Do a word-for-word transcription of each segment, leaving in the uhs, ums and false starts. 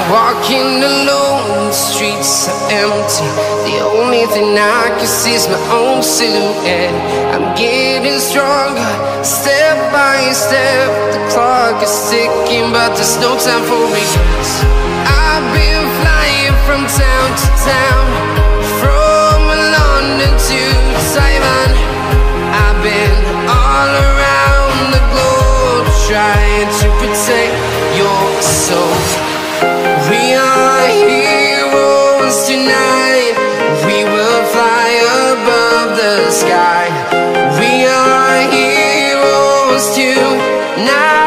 Walking alone, the streets are empty. The only thing I can see is my own silhouette. I'm getting stronger, step by step. The clock is ticking, but there's no time for regrets. I've been flying from town to town, from London to Taiwan. I've been all around the globe, trying to protect your soul. We are heroes tonight. We will fly above the sky. We are heroes tonight.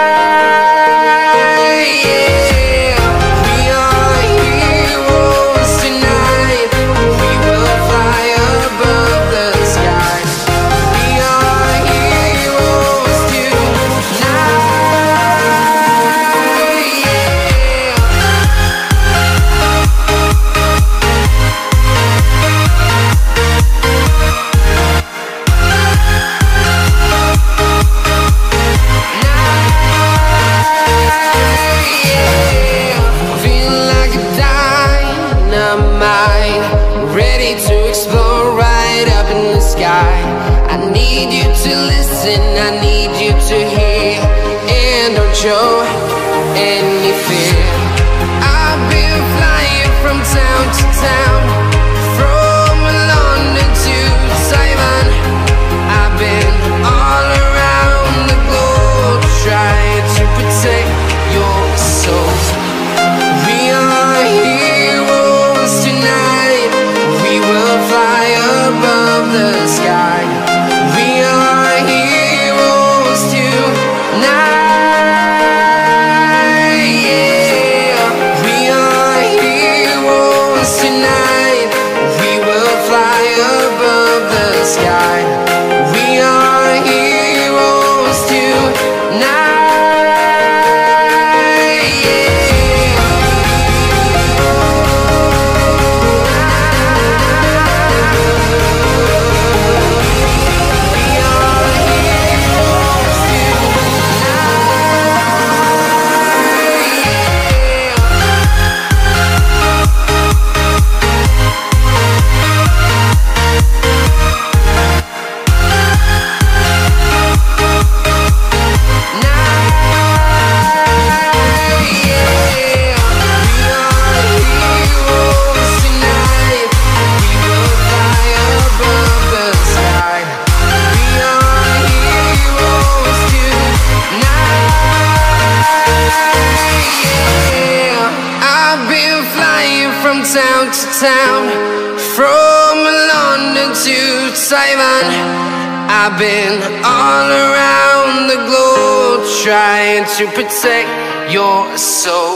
Yeah. We are heroes tonight. We will fly above the sky. We are heroes tonight. I need you to listen, I need you to hear, and don't show any fear. I've been flying from town to town, from London to Taiwan. I've been all around the globe, trying to protect your soul. We are heroes tonight. We will fly above the sky. We are heroes tonight. Yeah. We are heroes tonight. We will fly above the sky. We are heroes tonight. Town to town, from London to Taiwan. I've been all around the globe, trying to protect your soul.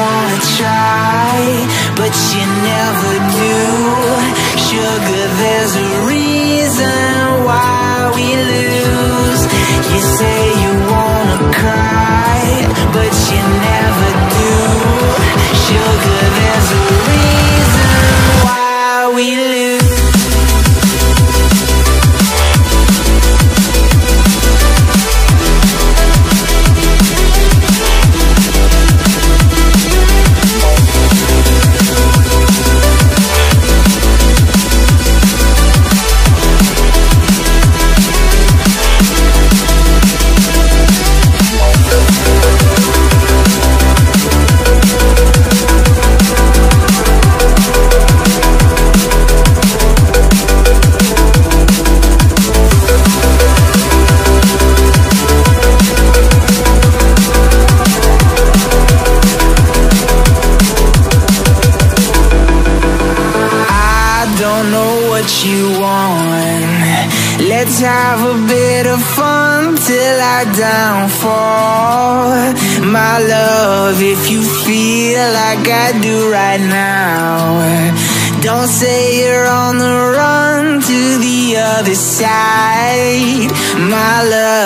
But you never do. Sugar, there's Let's have a bit of fun till I downfall. My love, if you feel like I do right now, don't say you're on the run to the other side. My love,